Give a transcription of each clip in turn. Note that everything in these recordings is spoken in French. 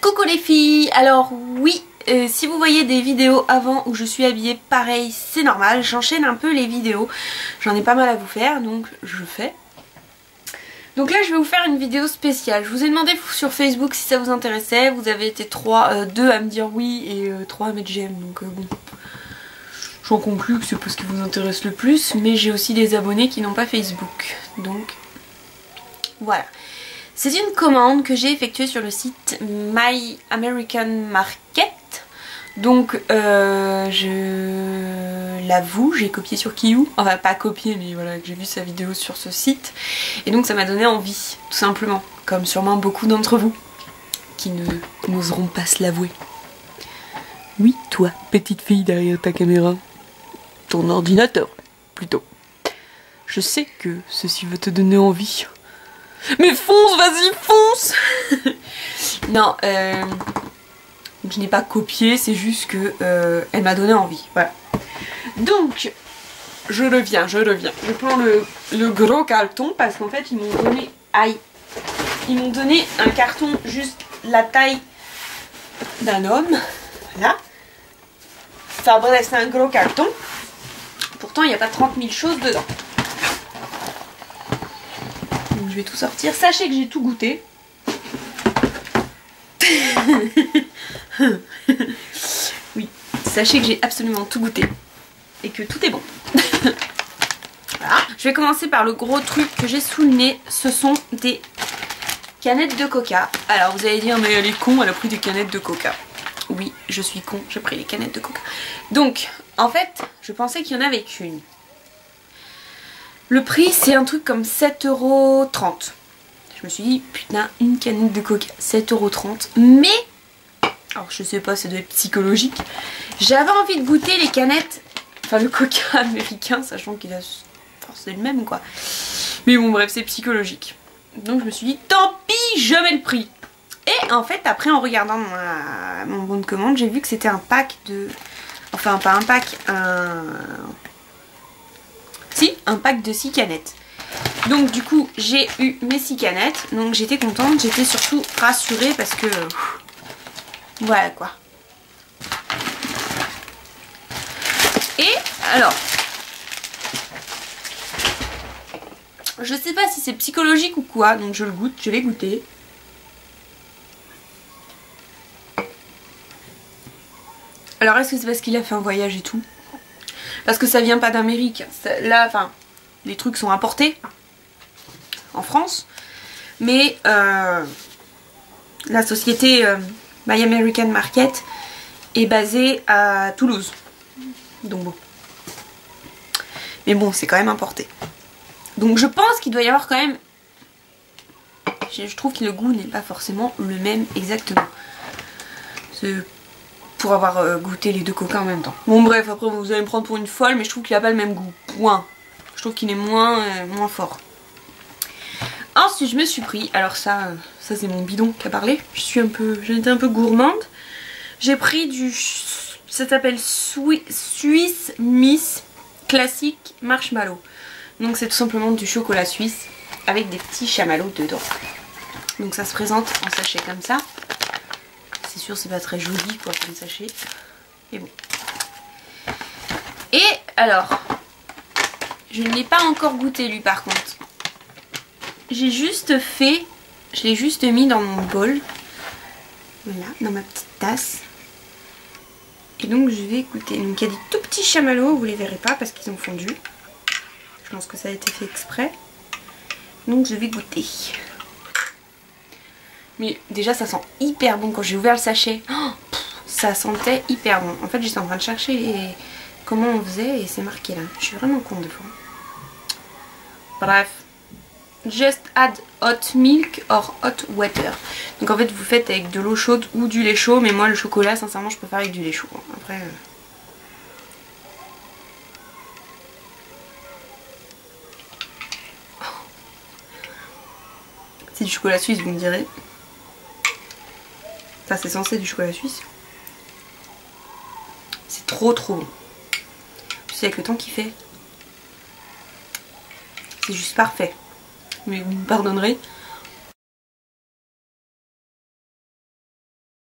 Coucou les filles, alors oui, si vous voyez des vidéos avant où je suis habillée pareil, c'est normal, j'enchaîne un peu les vidéos, j'en ai pas mal à vous faire donc je fais. Donc là je vais vous faire une vidéo spéciale, je vous ai demandé sur Facebook si ça vous intéressait, vous avez été 2 à me dire oui et 3 à mettre j'aime, donc bon, j'en conclus que c'est pas ce qui vous intéresse le plus, mais j'ai aussi des abonnés qui n'ont pas Facebook, donc voilà. C'est une commande que j'ai effectuée sur le site My American Market. Donc je l'avoue, j'ai copié sur Kiyu. Enfin pas copié mais voilà, j'ai vu sa vidéo sur ce site. Et donc ça m'a donné envie, tout simplement. Comme sûrement beaucoup d'entre vous qui n'oseront pas se l'avouer. Oui, toi, petite fille derrière ta caméra. Ton ordinateur, plutôt. Je sais que ceci va te donner envie. Mais fonce, vas-y, fonce. Non, je n'ai pas copié, c'est juste que elle m'a donné envie, voilà. Donc, je reviens. Je prends le gros carton parce qu'en fait, ils m'ont donné... Aïe. Ils m'ont donné un carton juste la taille d'un homme, voilà. Enfin bref, c'est un gros carton. Pourtant, il n'y a pas 30 000 choses dedans. Je vais tout sortir. Sachez que j'ai tout goûté. Oui, sachez que j'ai absolument tout goûté. Et que tout est bon. Voilà. Je vais commencer par le gros truc que j'ai sous le nez. Ce sont des canettes de coca. Alors vous allez dire, mais elle est con, elle a pris des canettes de coca. Oui, je suis con, j'ai pris les canettes de coca. Donc, en fait, je pensais qu'il y en avait qu'une. Le prix c'est un truc comme 7,30 €. Je me suis dit putain, une canette de coca 7,30 €. Mais, alors je sais pas, ça doit être psychologique. J'avais envie de goûter les canettes, enfin le coca américain, sachant qu'il a... Enfin, c'est le même quoi. Mais bon bref, c'est psychologique. Donc je me suis dit tant pis, je mets le prix. Et en fait après en regardant mon bon de commande, j'ai vu que c'était un pack de... Enfin pas un pack, un pack de 6 canettes. Donc du coup j'ai eu mes 6 canettes. Donc j'étais contente, j'étais surtout rassurée parce que voilà quoi. Et alors je sais pas si c'est psychologique ou quoi, donc je le goûte, je l'ai goûté. Alors est-ce que c'est parce qu'il a fait un voyage et tout? Parce que ça vient pas d'Amérique. Là, enfin, les trucs sont importés en France. Mais la société My American Market est basée à Toulouse. Donc bon. Mais bon, c'est quand même importé. Donc je pense qu'il doit y avoir quand même... Je trouve que le goût n'est pas forcément le même exactement. Pour avoir goûté les deux coca en même temps. Bon bref, après vous allez me prendre pour une folle, mais je trouve qu'il n'a pas le même goût. Point. Je trouve qu'il est moins fort. Ensuite je me suis pris, alors ça c'est mon bidon qui a parlé. J'ai été un peu gourmande. J'ai pris du... Ça s'appelle Swiss Miss Classic Marshmallow. Donc c'est tout simplement du chocolat suisse avec des petits chamallows dedans. Donc ça se présente en sachet comme ça. C'est sûr c'est pas très joli quoi comme sachet. Mais bon. Et alors, je ne l'ai pas encore goûté lui par contre. Je l'ai juste mis dans mon bol. Voilà, dans ma petite tasse. Et donc je vais goûter. Donc il y a des tout petits chamallows, vous les verrez pas parce qu'ils ont fondu. Je pense que ça a été fait exprès. Donc je vais goûter. Mais déjà ça sent hyper bon quand j'ai ouvert le sachet. Oh, ça sentait hyper bon. En fait j'étais en train de chercher comment on faisait et c'est marqué là. Je suis vraiment con des fois. Bref. Just add hot milk or hot water. Donc en fait vous faites avec de l'eau chaude ou du lait chaud. Mais moi le chocolat sincèrement je préfère avec du lait chaud. Après... C'est du chocolat suisse vous me direz. Ça c'est censé du chocolat suisse. C'est trop bon. Tu sais avec le temps qu'il fait. C'est juste parfait. Mais vous me pardonnerez.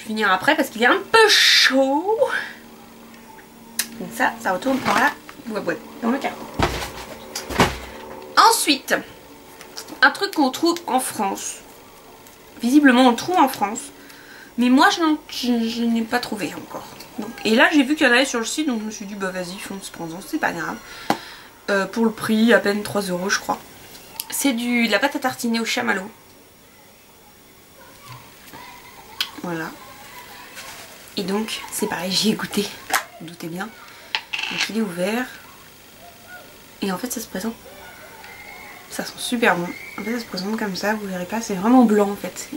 finir après parce qu'il est un peu chaud. Donc ça retourne par la boîte dans le carton. Ensuite, un truc qu'on trouve en France. Visiblement on le trouve en France. Mais moi je n'ai pas trouvé encore. Donc, et là j'ai vu qu'il y en avait sur le site, donc je me suis dit bah vas-y fonce, prends-en, c'est pas grave. Pour le prix, à peine 3 € je crois. C'est de la pâte à tartiner au chamallow. Voilà. Et donc c'est pareil, j'y ai goûté, vous doutez bien. Donc il est ouvert. Et en fait ça se présente. Ça sent super bon. En fait ça se présente comme ça, vous verrez pas, c'est vraiment blanc en fait.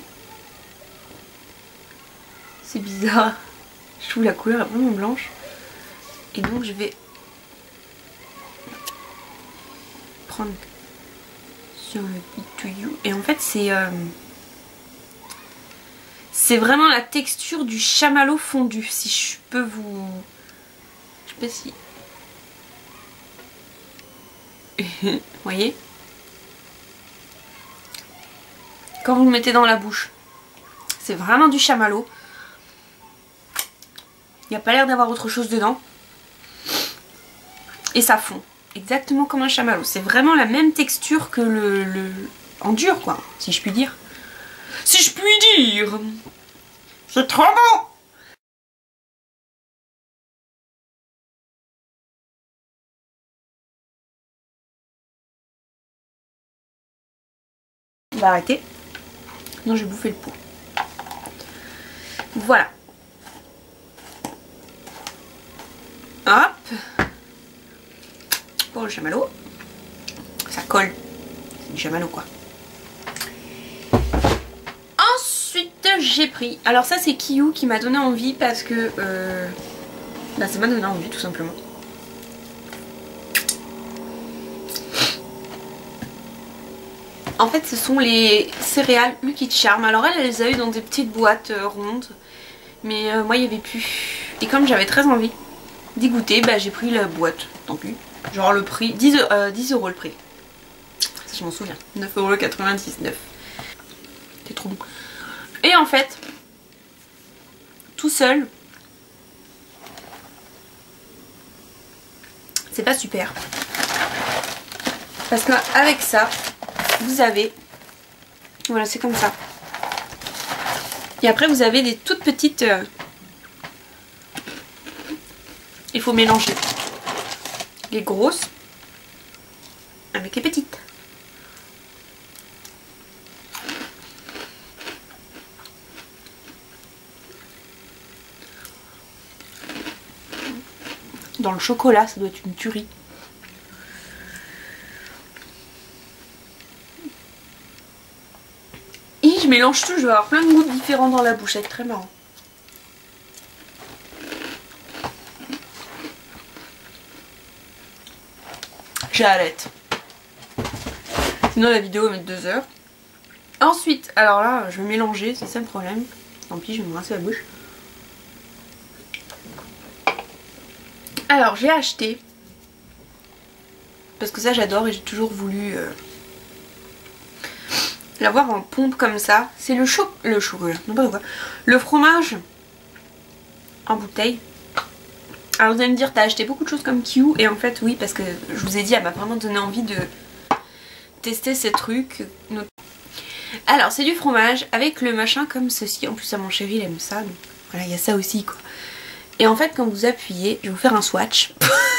C'est bizarre. Je trouve la couleur est vraiment blanche. Et donc je vais prendre sur le tuyau. Et en fait c'est vraiment la texture du chamallow fondu. Si je peux vous... Je sais pas si... Vous voyez? Quand vous le mettez dans la bouche, c'est vraiment du chamallow. Il n'y a pas l'air d'avoir autre chose dedans. Et ça fond. Exactement comme un chamallow. C'est vraiment la même texture que le... en dur quoi, si je puis dire. Si je puis dire. C'est trop bon. On va arrêter. Non, j'ai bouffé le pot. Voilà. Hop. Pour le chamallow. Ça colle. C'est du chamallow quoi. Ensuite j'ai pris. Alors ça c'est Kiyu qui m'a donné envie parce que bah, ça m'a donné envie tout simplement. En fait ce sont les céréales Lucky Charm. Alors elle les a eu dans des petites boîtes rondes. Mais moi il n'y avait plus. Et comme j'avais très envie d'y goûter, bah j'ai pris la boîte. Tant pis. Genre le prix, 10 € le prix. Ça je m'en souviens. 9,99 €. C'est trop bon. Et en fait, tout seul, c'est pas super. Parce qu'avec ça, vous avez... Voilà, c'est comme ça. Et après, vous avez des toutes petites... Il faut mélanger les grosses avec les petites. Dans le chocolat, ça doit être une tuerie. Et je mélange tout, je vais avoir plein de goûts différents dans la bouche, c'est très marrant. J'arrête. Sinon la vidéo va mettre 2 heures. Ensuite, alors là, je vais mélanger, c'est ça le problème. Tant pis, je vais me rincer la bouche. Alors j'ai acheté, parce que ça j'adore et j'ai toujours voulu l'avoir en pompe comme ça. C'est le chocolat, n'importe quoi. Le fromage en bouteille. Alors vous allez me dire, t'as acheté beaucoup de choses comme Kiyu. Et en fait oui, parce que je vous ai dit, elle m'a vraiment donné envie de tester ces trucs. Alors c'est du fromage avec le machin comme ceci. En plus à mon chéri il aime ça, donc voilà, il y a ça aussi quoi. Et en fait quand vous appuyez, je vais vous faire un swatch.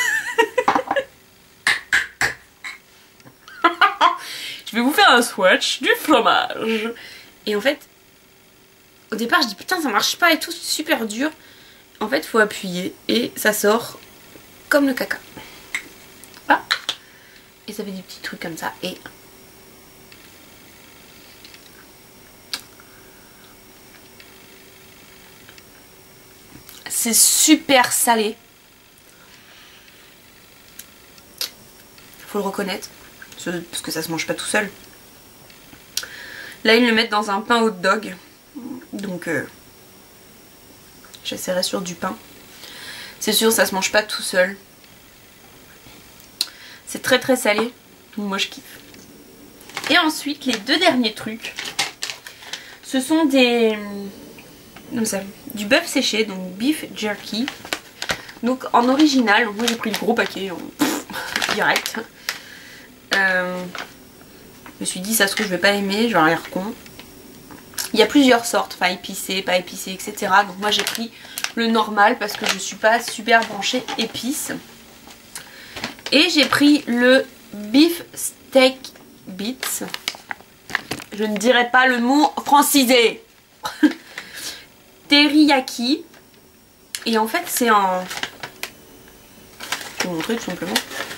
Je vais vous faire un swatch du fromage. Et en fait, au départ je dis putain ça marche pas et tout, c'est super dur. En fait il faut appuyer et ça sort comme le caca. Ah. Et ça fait des petits trucs comme ça et... C'est super salé. Faut le reconnaître. Parce que ça se mange pas tout seul. Là ils le mettent dans un pain hot dog. Donc j'essaierai sur du pain. C'est sûr ça se mange pas tout seul. C'est très très salé. Moi je kiffe. Et ensuite les deux derniers trucs. Ce sont des comme ça, du bœuf séché, donc beef jerky. Donc en original, donc moi j'ai pris le gros paquet direct. Je me suis dit ça se trouve je vais pas aimer, je vais avoir l'air con. Il y a plusieurs sortes, enfin épicé, pas épicé, etc. Donc moi j'ai pris le normal parce que je suis pas super branchée épices. Et j'ai pris le beef steak bits. Je ne dirai pas le mot francisé. Teriyaki. Et en fait c'est en... Je vais vous montrer tout simplement.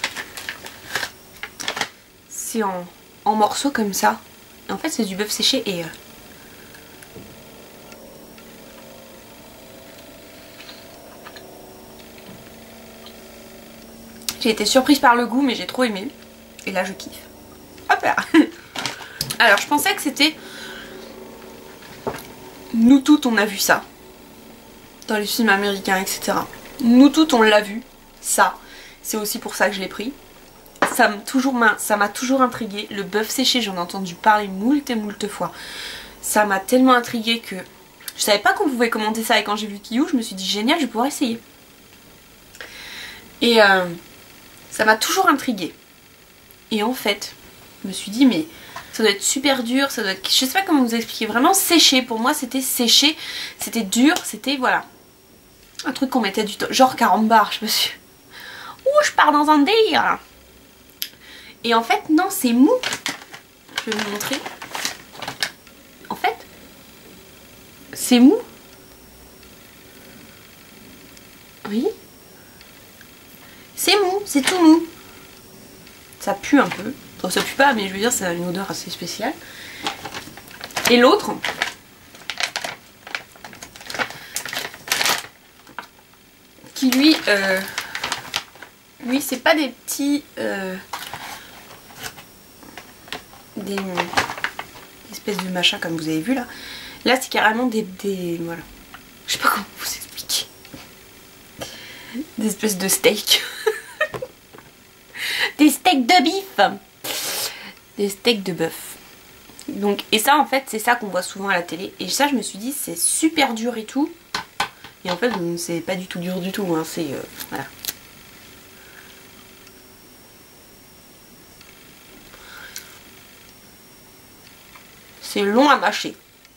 C'est en morceaux comme ça. Et en fait c'est du bœuf séché et... J'ai été surprise par le goût mais j'ai trop aimé. Et là je kiffe. Hop là. Alors je pensais que c'était... Nous toutes on a vu ça. Dans les films américains etc. Nous toutes on l'a vu. Ça. C'est aussi pour ça que je l'ai pris. Ça m'a toujours intriguée. Le bœuf séché j'en ai entendu parler moult et moult fois. Ça m'a tellement intriguée que... Je savais pas qu'on pouvait commander ça et quand j'ai vu Kiyou je me suis dit génial je vais pouvoir essayer. Et ça m'a toujours intriguée. Et en fait, je me suis dit mais ça doit être super dur, ça doit être... Je sais pas comment vous expliquer, vraiment séché. Pour moi c'était séché, c'était dur, c'était voilà. Un truc qu'on mettait du temps, genre carambar, je me suis... Ouh, je pars dans un délire. Et en fait non, c'est mou. Je vais vous montrer. En fait, c'est mou. Oui. C'est mou, c'est tout mou. Ça pue un peu. Bon, ça pue pas, mais je veux dire, ça a une odeur assez spéciale. Et l'autre, qui lui, c'est pas des petits, des espèces de machin comme vous avez vu là. Là, c'est carrément des voilà. Je sais pas comment vous expliquer. Des espèces de steaks. Des steaks de bif. Des steaks de bœuf. Donc, et ça en fait c'est ça qu'on voit souvent à la télé. Et ça je me suis dit c'est super dur et tout. Et en fait c'est pas du tout dur du tout hein. C'est voilà. C'est long à mâcher.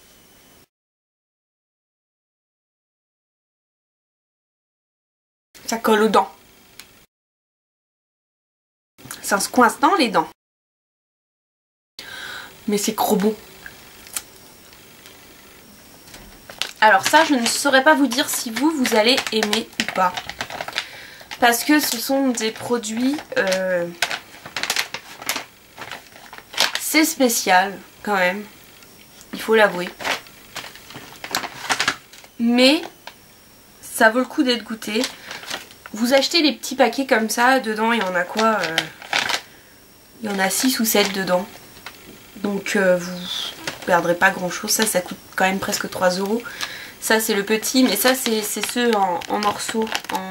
Ça colle aux dents. Ça se coince dans les dents. Mais c'est trop bon. Alors ça, je ne saurais pas vous dire si vous allez aimer ou pas. Parce que ce sont des produits... c'est spécial, quand même. Il faut l'avouer. Mais ça vaut le coup d'être goûté. Vous achetez les petits paquets comme ça, dedans il y en a quoi il y en a 6 ou 7 dedans. Donc vous perdrez pas grand chose. Ça coûte quand même presque 3 €. Ça c'est le petit, mais ça c'est ceux en morceaux.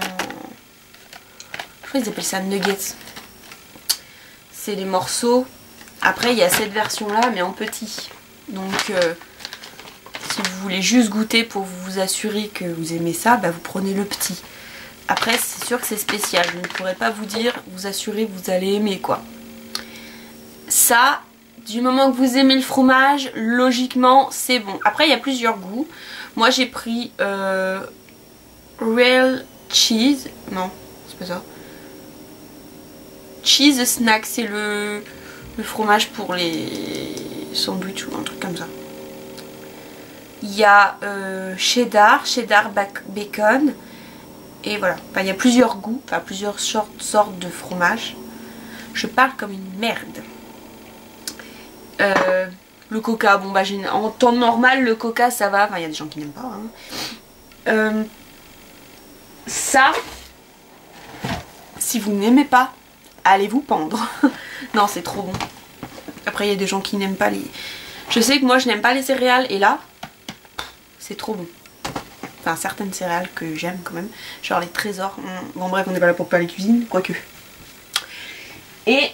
Je crois qu'ils appellent ça nuggets. C'est les morceaux. Après il y a cette version là mais en petit. Donc si vous voulez juste goûter pour vous assurer que vous aimez ça, bah, vous prenez le petit. Après c'est sûr que c'est spécial. Je ne pourrais pas vous dire, vous assurer que vous allez aimer quoi. Ça, du moment que vous aimez le fromage, logiquement c'est bon. Après il y a plusieurs goûts. Moi j'ai pris Real Cheese. Non, c'est pas ça. Cheese Snack, c'est le fromage pour les sandwichs ou un truc comme ça. Il y a cheddar bacon. Et voilà, enfin, il y a plusieurs goûts, enfin plusieurs sortes de fromage. Je parle comme une merde. Le coca, bon bah en temps normal le coca ça va, enfin il y a des gens qui n'aiment pas hein. Ça, si vous n'aimez pas, allez vous pendre. Non c'est trop bon. Après il y a des gens qui n'aiment pas les... Je sais que moi je n'aime pas les céréales et là, c'est trop bon. Enfin certaines céréales que j'aime quand même, genre les trésors. Bon bref on n'est pas là pour parler cuisine, quoique. Et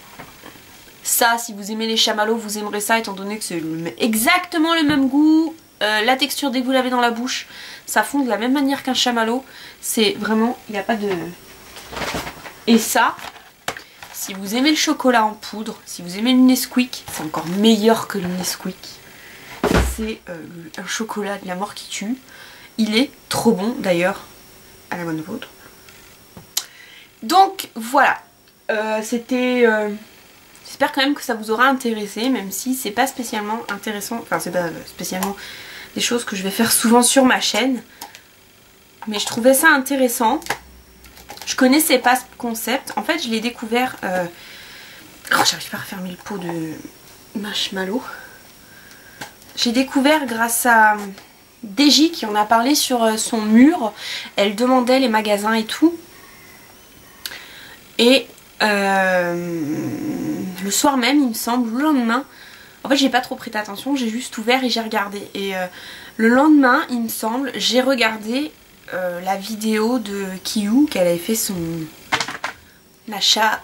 ça, si vous aimez les chamallows, vous aimerez ça étant donné que c'est exactement le même goût La texture dès que vous l'avez dans la bouche, ça fond de la même manière qu'un chamallow. C'est vraiment, il n'y a pas de... Et ça, si vous aimez le chocolat en poudre, si vous aimez le Nesquik, c'est encore meilleur que le Nesquik. C'est un chocolat de la mort qui tue. Il est trop bon d'ailleurs, à la bonne vôtre. Donc voilà, c'était... J'espère quand même que ça vous aura intéressé, même si c'est pas spécialement intéressant, enfin c'est pas spécialement des choses que je vais faire souvent sur ma chaîne. Mais je trouvais ça intéressant. Je connaissais pas ce concept. En fait, je l'ai découvert... Oh, j'arrive pas à refermer le pot de marshmallow. J'ai découvert grâce à Deji qui en a parlé sur son mur. Elle demandait les magasins et tout. Et le soir même, il me semble, le lendemain... En fait, j'ai pas trop prêté attention. J'ai juste ouvert et j'ai regardé. Et le lendemain, il me semble, j'ai regardé... la vidéo de Kiyu qu'elle avait fait son achat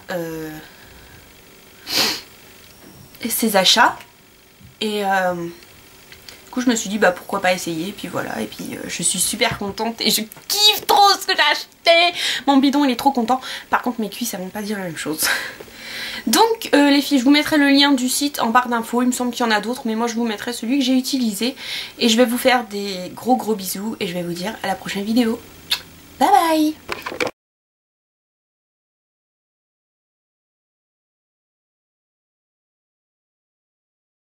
et ses achats et du coup je me suis dit bah pourquoi pas essayer, et puis voilà, et puis je suis super contente et je kiffe trop ce que j'ai acheté. Mon bidon il est trop content, par contre mes cuisses elles vont pas dire la même chose. Donc les filles, je vous mettrai le lien du site en barre d'infos, il me semble qu'il y en a d'autres, mais moi je vous mettrai celui que j'ai utilisé. Et je vais vous faire des gros bisous et je vais vous dire à la prochaine vidéo. Bye bye.